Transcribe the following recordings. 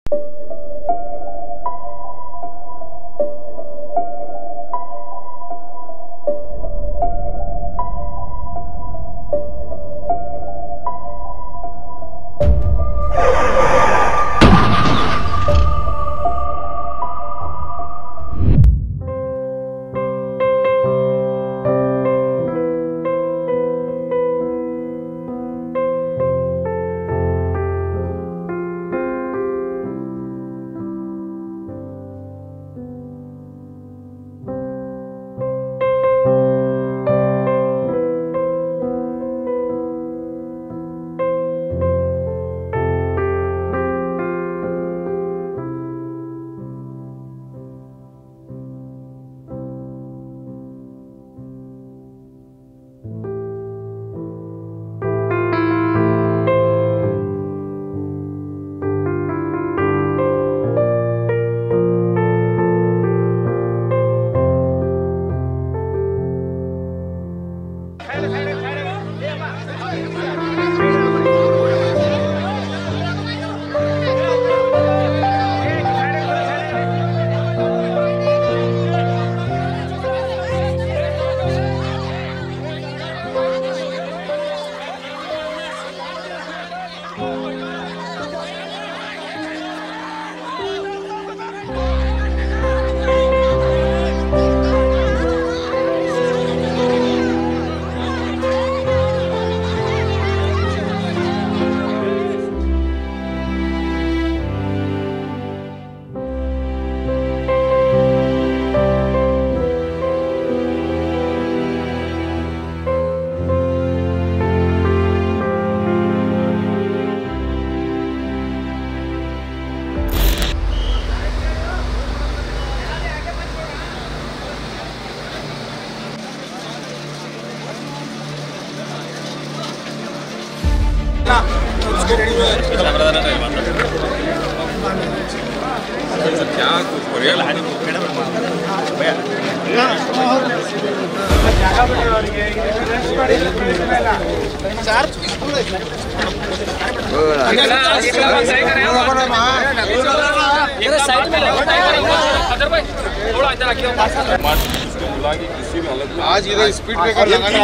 आज इधर speed breaker लगाना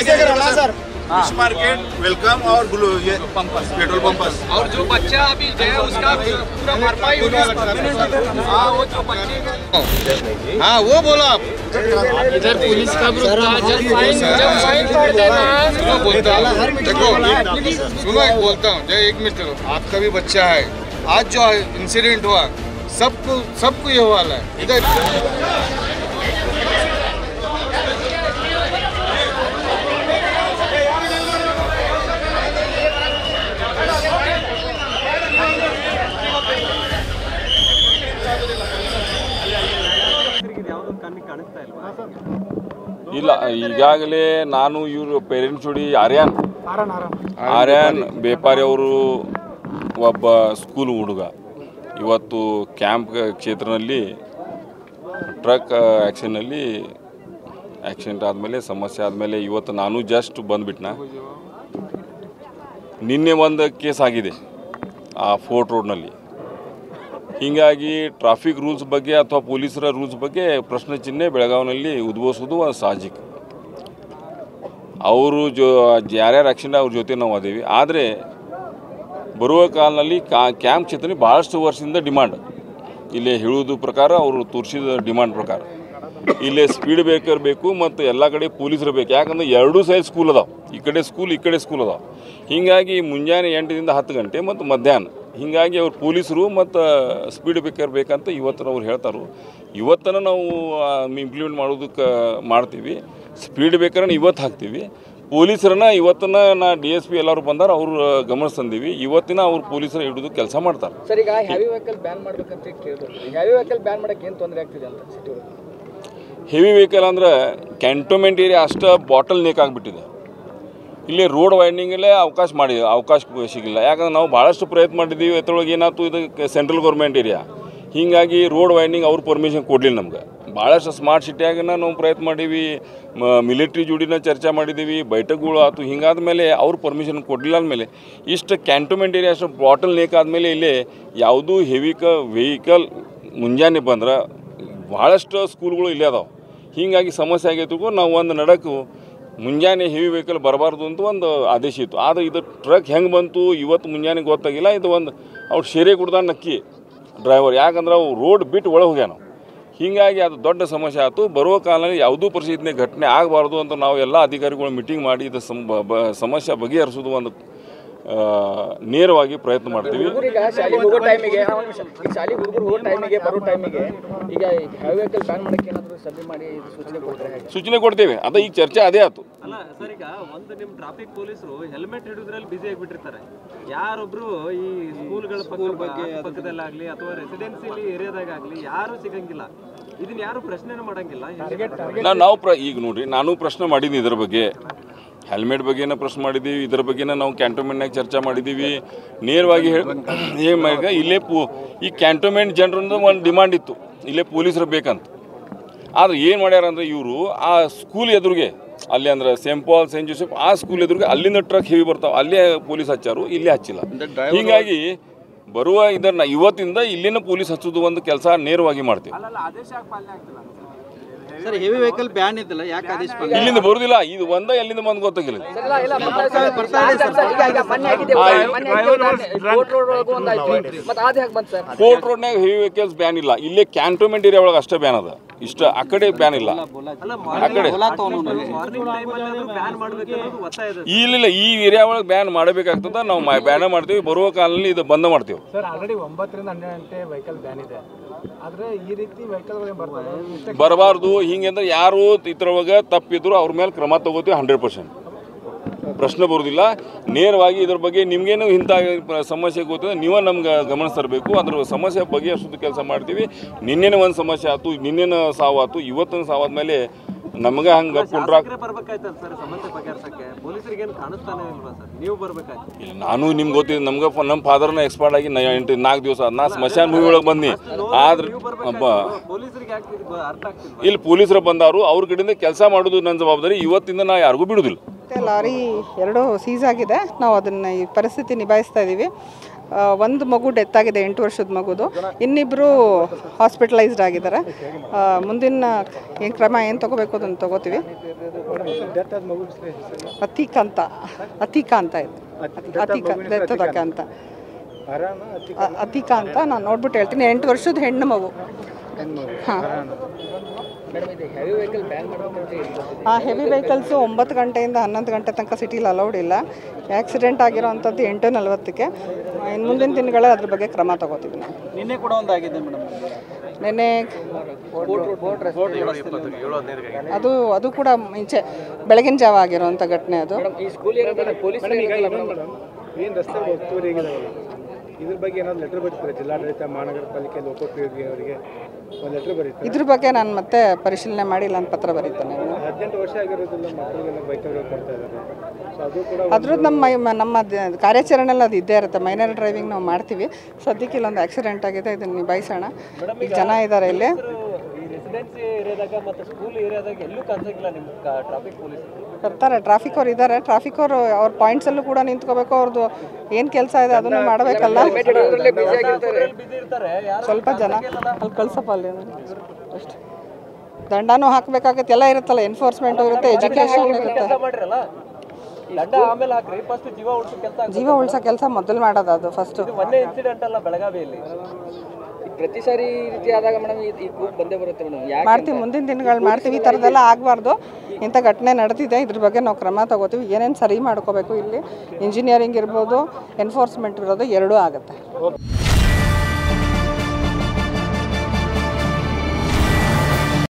मतलब फिश मार्केट वेलकम और ये पेट्रोल पंपर्स और जो बच्चा अभी है उसका पूरा भरपाई होगा। हाँ वो जो बच्चे हाँ वो बोलो आप इधर पुलिस का जब फाइन कर देना बोलता हूँ। देखो सुनो एक बोलता हूँ, एक मिनट, आपका भी बच्चा है। आज जो इंसिडेंट हुआ सबको ये हुआ है इधर। ಇಲ್ಲ ಈಗಾಗಲೇ ನಾನು ಇವರು ಪೇರೆಂಟ್ಸ್ ಜೋಡಿ ಆರ್ಯಾನ್ ಬೇಪಾರಿ ಅವರು ಒಬ್ಬ ಸ್ಕೂಲ್ ಹುಡುಗ ಇವತ್ತು ಕ್ಯಾಂಪ್ ಕ್ಷೇತ್ರದಲ್ಲಿ ಟ್ರಕ್ ಆಕ್ಸಿಡೆಂಟ್ ಆದಮೇಲೆ ಸಮಸ್ಯೆ ಆದಮೇಲೆ ಇವತ್ತು ನಾನು ಜಸ್ಟ್ ಬಂದುಬಿಟ್ನ. ನಿನ್ನೆ ಒಂದು ಕೇಸ್ ಆಗಿದೆ ಆ ಫೋರ್ಟ್ ರೋಡ್ನಲ್ಲಿ. ಹೀಗಾಗಿ ಟ್ರಾಫಿಕ್ ರೂಲ್ಸ್ ಬಗ್ಗೆ ಅಥವಾ ಪೊಲೀಸರ ರೂಲ್ಸ್ ಬಗ್ಗೆ ಪ್ರಶ್ನೆ ಚಿಹ್ನೆ ಬೆಳಗಾವಿನಲ್ಲಿ ಉದ್ಭವಿಸೋದು ಒಂದು ಸಾಹಜಿಕ. ಅವರು ಯಾರ್ಯಾರು ಆಕ್ಸಿಡೆಂಟ್ ಅವ್ರ ಜೊತೆ ನಾವು ಅದೇವಿ. ಆದರೆ ಬರುವ ಕಾಲದಲ್ಲಿ ಕ್ಯಾಂಪ್ ಕ್ಷೇತ್ರ ಭಾಳಷ್ಟು ವರ್ಷದಿಂದ ಡಿಮಾಂಡ್ ಇಲ್ಲಿ ಹೇಳೋದು ಪ್ರಕಾರ ಅವರು ತೋರಿಸಿದ ಡಿಮಾಂಡ್ ಪ್ರಕಾರ ಇಲ್ಲೇ ಸ್ಪೀಡ್ ಬ್ರೇಕರ್ ಬೇಕು ಮತ್ತು ಎಲ್ಲ ಕಡೆ ಪೊಲೀಸರು ಬೇಕು. ಯಾಕಂದ್ರೆ ಎರಡೂ ಸೈಡ್ ಸ್ಕೂಲ್ ಅದಾವೆ, ಈ ಕಡೆ ಸ್ಕೂಲ್ ಅದಾವೆ. ಹೀಗಾಗಿ ಮುಂಜಾನೆ 8ರಿಂದ 10 ಗಂಟೆ ಮತ್ತು ಮಧ್ಯಾಹ್ನ ಹೀಗಾಗಿ ಅವ್ರು ಪೊಲೀಸರು ಮತ್ತು ಸ್ಪೀಡ್ ಬ್ರೇಕರ್ ಬೇಕಂತ ಇವತ್ತು ಅವ್ರು ಹೇಳ್ತಾರೆ. ಇವತ್ತನ್ನು ನಾವು ಇಂಪ್ಲಿಮೆಂಟ್ ಮಾಡೋದಕ್ಕೆ ಮಾಡ್ತೀವಿ. ಸ್ಪೀಡ್ ಬ್ರೇಕರನ್ನು ಇವತ್ತು ಹಾಕ್ತೀವಿ. ಪೊಲೀಸರನ್ನ ಇವತ್ತನ್ನ DSP ಎಲ್ಲರೂ ಬಂದಾರ, ಅವರು ಗಮನಿಸ್ತಂದೀವಿ. ಇವತ್ತಿನ ಅವ್ರು ಪೊಲೀಸರು ಹಿಡಿದು ಕೆಲಸ ಮಾಡ್ತಾರೆ. ಸರ್, ಈಗ ಹೆವಿ ವೆಹಿಕಲ್ ಬ್ಯಾನ್ ಮಾಡಬೇಕಂತ ಕೇಳಿದ್ರು. ಈಗ ಹೆವಿ ವೆಹಿಕಲ್ ಬ್ಯಾನ್ ಮಾಡೋಕ್ಕೆ ಏನು ತೊಂದರೆ ಆಗ್ತಿದೆ ಅಂತ ಸಿಟಿ ಒಳಗೆ? ಹೆವಿ ವೆಹಿಕಲ್ ಅಂದರೆ ಕ್ಯಾಂಟೋನ್ಮೆಂಟ್ ಏರಿಯಾ ಅಷ್ಟು ಬಾಟಲ್ ನೇಕ್ ಆಗಿಬಿಟ್ಟಿದೆ. ಇಲ್ಲಿ ರೋಡ್ ವೈಂಡಿಂಗಲ್ಲೇ ಅವಕಾಶ ಸಿಗಿಲ್ಲ. ಯಾಕಂದ್ರೆ ನಾವು ಭಾಳಷ್ಟು ಪ್ರಯತ್ನ ಮಾಡಿದ್ದೀವಿ. ಅದರೊಳಗೆ ಏನಾಯ್ತು, ಇದು ಸೆಂಟ್ರಲ್ ಗೌರ್ಮೆಂಟ್ ಏರಿಯಾ, ಹೀಗಾಗಿ ರೋಡ್ ವೈಂಡಿಂಗ್ ಅವ್ರು ಪರ್ಮಿಷನ್ ಕೊಡಲಿಲ್ಲ ನಮ್ಗೆ. ಭಾಳಷ್ಟು ಸ್ಮಾರ್ಟ್ ಸಿಟಿಯಾಗ ನಾವು ಪ್ರಯತ್ನ ಮಾಡೀವಿ, ಮಿಲಿಟ್ರಿ ಜೋಡಿನ ಚರ್ಚೆ ಮಾಡಿದ್ದೀವಿ, ಬೈಠಕ್ಗಳು ಆಯ್ತು. ಹಿಂಗಾದ ಮೇಲೆ ಅವ್ರು ಪರ್ಮಿಷನ್ ಕೊಡಲಿಲ್ಲ ಅಂದಮೇಲೆ ಇಷ್ಟು ಕ್ಯಾಂಟೋನ್ಮೆಂಟ್ ಏರಿಯಾ ಅಷ್ಟು ಬಾಟಲ್ ನೇಕ್ ಆದಮೇಲೆ ಇಲ್ಲಿ ಯಾವುದೂ ವೆಹಿಕಲ್ ಮುಂಜಾನೆ ಬಂದ್ರೆ ಭಾಳಷ್ಟು ಸ್ಕೂಲ್ಗಳು ಇಲ್ಲೇ ಅದಾವೆ. ಹೀಗಾಗಿ ಸಮಸ್ಯೆ ಆಗೈತಿಗೂ ನಾವು ಒಂದು ನಡಕು ಮುಂಜಾನೆ ಹೆವಿ ವೆಹಿಕಲ್ ಬರಬಾರ್ದು ಅಂತ ಒಂದು ಆದೇಶ ಇತ್ತು. ಆದರೆ ಇದು ಟ್ರಕ್ ಹೆಂಗೆ ಬಂತು ಇವತ್ತು ಮುಂಜಾನೆ ಗೊತ್ತಾಗಿಲ್ಲ. ಇದು ಒಂದು ಅವ್ರು ಶೇರೆ ಕುಡ್ದ ನಕ್ಕಿ ಡ್ರೈವರ್, ಯಾಕಂದ್ರೆ ಅವು ರೋಡ್ ಬಿಟ್ಟು ಒಳಗೆ ಹೋಗ್ಯಾನ. ಹೀಗಾಗಿ ಅದು ದೊಡ್ಡ ಸಮಸ್ಯೆ ಆಯಿತು. ಬರುವ ಕಾಲದಲ್ಲಿ ಯಾವುದೂ ಪರಿಸ್ಥಿತಿ ಘಟನೆ ಆಗಬಾರ್ದು ಅಂತ ನಾವು ಎಲ್ಲ ಅಧಿಕಾರಿಗಳು ಮೀಟಿಂಗ್ ಮಾಡಿ ಇದು ಸಮಸ್ಯೆ ಬಗೆಹರಿಸೋದು ಒಂದು ನೇರವಾಗಿ ಪ್ರಯತ್ನ ಮಾಡ್ತೀವಿ. ಶಾಲೆಗೆ ಹೋಗೋ ಟೈಮಿಗೆ ಬರೋ ಟೈಮಿಗೆ ಈಗ ಹೆವಿ ವೆಹಿಕಲ್ ಬ್ಯಾನ್ ಮಾಡಕ್ಕೆ ಏನಾದರೂ ಸಭೆ ಮಾಡಿ ಸೂಚನೆ ಕೊಡ್ತೇವೆ. ಅದು ಈಗ ಚರ್ಚೆ ಅದೇ ಆಯ್ತು. ಅಲ್ಲ ಸರ್, ಈಗ ಒಂದು ನಿಮ್ಮ ಟ್ರಾಫಿಕ್ ಪೊಲೀಸರು ಹೆಲ್ಮೆಟ್ ಹಿಡಿದ್ರಲ್ಲಿ ಬಿಸಿ ಆಗಿಬಿಟ್ಟಿರ್ತಾರೆ. ಯಾರೊಬ್ರು ಈ ಸ್ಕೂಲ್ಗಳ ಪಕ್ಕದಲ್ಲಾಗಲಿ ಅಥವಾ ರೆಸಿಡೆನ್ಸಿಯಲಿ ಏರಿಯಾದಾಗಲಿ ಯಾರು ಸಿಗಂಗಿಲ್ಲ. ಇದನ್ನ ಯಾರು ಪ್ರಶ್ನೆ ಮಾಡಂಗಿಲ್ಲ. ಈಗ ನೋಡ್ರಿ, ನಾನು ಪ್ರಶ್ನೆ ಮಾಡಿದ್ದೀನಿ ಇದ್ರ ಬಗ್ಗೆ, ಹೆಲ್ಮೆಟ್ ಬಗ್ಗೆನ ಪ್ರಶ್ನೆ ಮಾಡಿದ್ದೀವಿ, ಇದ್ರ ಬಗ್ಗೆನ ನಾವು ಕ್ಯಾಂಟೋನ್ಮೆಂಟ್ನಾಗ ಚರ್ಚೆ ಮಾಡಿದ್ದೀವಿ. ನೇರವಾಗಿ ಏನು ಇಲ್ಲೇ ಈ ಕ್ಯಾಂಟೋನ್ಮೆಂಟ್ ಜನರಿಂದ ಒಂದು ಡಿಮಾಂಡ್ ಇತ್ತು, ಇಲ್ಲೇ ಪೊಲೀಸರು ಬೇಕಂತ. ಆದರೆ ಏನು ಮಾಡ್ಯಾರ ಅಂದರೆ ಇವರು ಆ ಸ್ಕೂಲ್ ಎದುರಿಗೆ, ಅಲ್ಲಿ ಅಂದ್ರೆ ಸೇಂಟ್ ಪಾಲ್ ಸೇಂಟ್ ಜೋಸೆಫ್ ಆ ಸ್ಕೂಲ್ ಎದುರಿಗೆ ಅಲ್ಲಿಂದ ಟ್ರಕ್ ಹೆವಿ ಬರ್ತಾವೆ, ಅಲ್ಲೇ ಪೊಲೀಸ್ ಹಚ್ಚಾರು, ಇಲ್ಲೇ ಹಚ್ಚಿಲ್ಲ. ಹೀಗಾಗಿ ಬರುವ ಇದನ್ನು ಇವತ್ತಿಂದ ಇಲ್ಲಿನ ಪೊಲೀಸ್ ಹಚ್ಚೋದು ಒಂದು ಕೆಲಸ ನೇರವಾಗಿ ಮಾಡ್ತೀವಿ. ಸರ್, ಹೆವಿ ವೆಹಿಕಲ್ ಬ್ಯಾನ್ ಇದ್ದಲ್ಲ, ಯಾಕೆ ಆದೇಶ ಇಲ್ಲಿಂದ ಬರುದಿಲ್ಲ? ಇದು ಒಂದ ಎಲ್ಲಿಂದ ಬಂದು ಗೊತ್ತಾಗಿಲ್ಲ. ಕೋರ್ಟ್ ರೋಡ್ನಾಗ ಹೆವಿ ವೆಹಿಕಲ್ಸ್ ಬ್ಯಾನ್ ಇಲ್ಲ. ಇಲ್ಲೇ ಕ್ಯಾಂಟೋನ್ಮೆಂಟ್ ಏರಿಯಾ ಒಳಗೆ ಅಷ್ಟೇ ಬ್ಯಾನ್ ಅದ, ಇಷ್ಟ ಆ ಕಡೆ ಬ್ಯಾನ್ ಇಲ್ಲ. ಆ ಕಡೆ ಇಲ್ಲ, ಈ ಏರಿಯಾ ಒಳಗೆ ಬ್ಯಾನ್ ಮಾಡಬೇಕಾಗ್ತದ. ನಾವು ಬ್ಯಾನ್ ಮಾಡ್ತೀವಿ, ಬರುವ ಕಾಲದಲ್ಲಿ ಇದು ಬಂದ್ ಮಾಡ್ತೀವಿ. ಆಲ್ರೆಡಿ 9 ರಿಂದ 12 ಗಂಟೆ ವೆಹಿಕಲ್ ಬ್ಯಾನ್ ಇದೆ. ಆದ್ರೆ ಈ ರೀತಿ ವೆಹಿಕಲ್ ಬರಬಾರ್ದು. ಹಿಂಗಂದ್ರೆ ಯಾರು ಇದ್ರೊಳಗೆ ತಪ್ಪಿದ್ರು ಅವ್ರ ಮೇಲೆ ಕ್ರಮ ತಗೋತೀವಿ. 100% ಪ್ರಶ್ನೆ ಬರೋದಿಲ್ಲ. ನೇರವಾಗಿ ಇದ್ರ ಬಗ್ಗೆ ನಿಮ್ಗೇನು ಇಂಥ ಸಮಸ್ಯೆ ಗೊತ್ತಿದೆ, ನೀವೇ ನಮ್ಗೆ ಗಮನಿಸ್ತರಬೇಕು. ಅದ್ರ ಸಮಸ್ಯೆ ಬಗೆಹರಿಸೋದು ಕೆಲಸ ಮಾಡ್ತೀವಿ. ನಿನ್ನೆನೇ ಒಂದು ಸಮಸ್ಯೆ ಆಯ್ತು, ನಿನ್ನೆನ ಸಾವಾಯ್ತು, ಇವತ್ತಿನ ಸಾವಾದ್ಮೇಲೆ ನಮಗೆ ಹಂಗೆ ಕಾಂಟ್ರಾಕ್ಟ್ ಇಲ್ಲ. ನಾನು ನಿಮ್ಗೆ ಗೊತ್ತಿದೆ, ನಮ್ಗೆ ನಮ್ಮ ಫಾದರ್ನ ಎಕ್ಸ್ಪರ್ಟ್ ಆಗಿ 4 ದಿವಸ ನಾ ಸ್ಮಶಾನ ಭೂಮಿ ಒಳಗೆ ಬಂದು. ಆದ್ರೆ ಇಲ್ಲಿ ಪೊಲೀಸರು ಬಂದವರು, ಅವ್ರ ಕಡೆಯಿಂದ ಕೆಲಸ ಮಾಡೋದು ನನ್ನ ಜವಾಬ್ದಾರಿ. ಇವತ್ತಿಂದ ನಾ ಯಾರಿಗೂ ಬಿಡುವುದಿಲ್ಲ. ಲಾರಿ 2 ಸೀಸ್ ಆಗಿದೆ. ನಾವು ಅದನ್ನು ಈ ಪರಿಸ್ಥಿತಿ ನಿಭಾಯಿಸ್ತಾ ಇದ್ದೀವಿ. ಒಂದು ಮಗು ಡೆತ್ ಆಗಿದೆ, 8 ವರ್ಷದ ಮಗುದು. ಇನ್ನಿಬ್ಬರು ಹಾಸ್ಪಿಟಲೈಸ್ಡ್ ಆಗಿದ್ದಾರೆ. ಮುಂದಿನ ಏನು ಕ್ರಮ ಏನು ತೊಗೋಬೇಕು ಅದನ್ನು ತೊಗೋತೀವಿ. ಅತೀಕಾ ಅಂತ ಇದೆ, ಅತೀಕಾ ಅಂತ ನಾನು ನೋಡ್ಬಿಟ್ಟು ಹೇಳ್ತೀನಿ. 8 ವರ್ಷದ ಹೆಣ್ಣು ಮಗು. ಹಾಂ, ಹೆವಿ ವೆಹಿಕಲ್ಸು 9 ಗಂಟೆಯಿಂದ 11 ಗಂಟೆ ತನಕ ಸಿಟಿಲಿ ಅಲೌಡ್ ಇಲ್ಲ. ಆಕ್ಸಿಡೆಂಟ್ ಆಗಿರೋವಂಥದ್ದು 8:40ಕ್ಕೆ. ಇನ್ನು ಮುಂದಿನ ದಿನಗಳೇ ಅದ್ರ ಬಗ್ಗೆ ಕ್ರಮ ತಗೋತೀವಿ ನಾವು. ನಿನ್ನೆ ಕೂಡ ಒಂದು ಆಗಿದೆ ಮೇಡಮ್. ನಿನ್ನೆ ಅದು ಕೂಡ ಮುಂಚೆ ಬೆಳಗಿನ ಜಾವ ಆಗಿರೋವಂಥ ಘಟನೆ ಅದು. ಏನು ರಸ್ತೆ ಒತ್ತುವರಿ ಇದ್ರ ಬಗ್ಗೆ ಏನಾದ್ರು ಲೆಟರ್ ಬರೀತಾರೆ ಜಿಲ್ಲಾಡಳಿತ, ಮಹಾನಗರ ಪಾಲಿಕೆ, ಲೋಕೋಪಯೋಗಿ ಅವರಿಗೆ ಒಂದು ಲೆಟರ್ ಬರೀತಾರೆ? ಇದ್ರ ಬಗ್ಗೆ ನಾನು ಮತ್ತೆ ಪರಿಶೀಲನೆ ಮಾಡಿ ನಾನು ಪತ್ರ ಬರೀತೇನೆ. 18 ವರ್ಷ ಆಗಿರೋದಿಲ್ಲ, ಮಕ್ಕಳಿಗೆಲ್ಲ ಬೈಕವ್ರಿಗೆ ಕೊಡ್ತಾ ಇದ್ದಾರೆ. ಸೊ ಅದು ಕೂಡ ಅದ್ರದ್ದು ನಮ್ಮ ಕಾರ್ಯಾಚರಣೆಲ್ಲ ಅದು ಇದ್ದೇ ಇರುತ್ತೆ. ಮೈನರ್ ಡ್ರೈವಿಂಗ್ ನಾವು ಮಾಡ್ತೀವಿ. ಸದ್ಯಕ್ಕೆ ಇಲ್ಲೊಂದು ಆಕ್ಸಿಡೆಂಟ್ ಆಗಿದೆ, ಇದನ್ನು ನಿಭಾಯಿಸೋಣ. ಈಗ ಜನ ಇದ್ದಾರೆ ಇಲ್ಲಿ. ಬರ್ತಾರೆ, ಟ್ರಾಫಿಕ್ ಅವ್ರು ಇದ್ದಾರೆ. ಟ್ರಾಫಿಕ್ ಅವರು ಅವ್ರ ಪಾಯಿಂಟ್ಸಲ್ಲೂ ಕೂಡ ನಿಂತ್ಕೋಬೇಕು. ಅವ್ರದ್ದು ಏನು ಕೆಲಸ ಇದೆ ಅದನ್ನು ಮಾಡಬೇಕಲ್ಲ. ಸ್ವಲ್ಪ ಜನ ಅಲ್ಲಿ ಕಳ್ಸಪ್ಪ, ಅಲ್ಲಿ ಅಷ್ಟು ದಂಡನೂ ಹಾಕಬೇಕಾಗತ್ತೆ. ಎಲ್ಲ ಇರುತ್ತಲ್ಲ, ಎನ್ಫೋರ್ಸ್ಮೆಂಟು ಇರುತ್ತೆ, ಎಜುಕೇಷನ್ ಇರುತ್ತೆ. ಜೀವ ಉಳಿಸೋ ಕೆಲಸ ಮೊದಲು ಮಾಡೋದು, ಅದು ಫಸ್ಟು. ಪ್ರತಿ ಸಾರಿ ರೀತಿ ಆದಾಗ ಮೇಡಮ್ ಈ ಗ್ರೂಪ್ ಬಂದೇ ಬರುತ್ತೆ ಮೇಡಮ್. ಮಾಡ್ತೀವಿ, ಮುಂದಿನ ದಿನಗಳು ಮಾಡ್ತೀವಿ. ಈ ಥರದ್ದೆಲ್ಲ ಆಗಬಾರ್ದು. ಇಂಥ ಘಟನೆ ನಡೆದಿದೆ, ಇದ್ರ ಬಗ್ಗೆ ನಾವು ಕ್ರಮ ತಗೋತೀವಿ. ಏನೇನು ಸರಿ ಮಾಡ್ಕೋಬೇಕು, ಇಲ್ಲಿ ಇಂಜಿನಿಯರಿಂಗ್ ಇರ್ಬೋದು, ಎನ್ಫೋರ್ಸ್ಮೆಂಟ್ ಇರೋದು, ಎರಡೂ ಆಗುತ್ತೆ.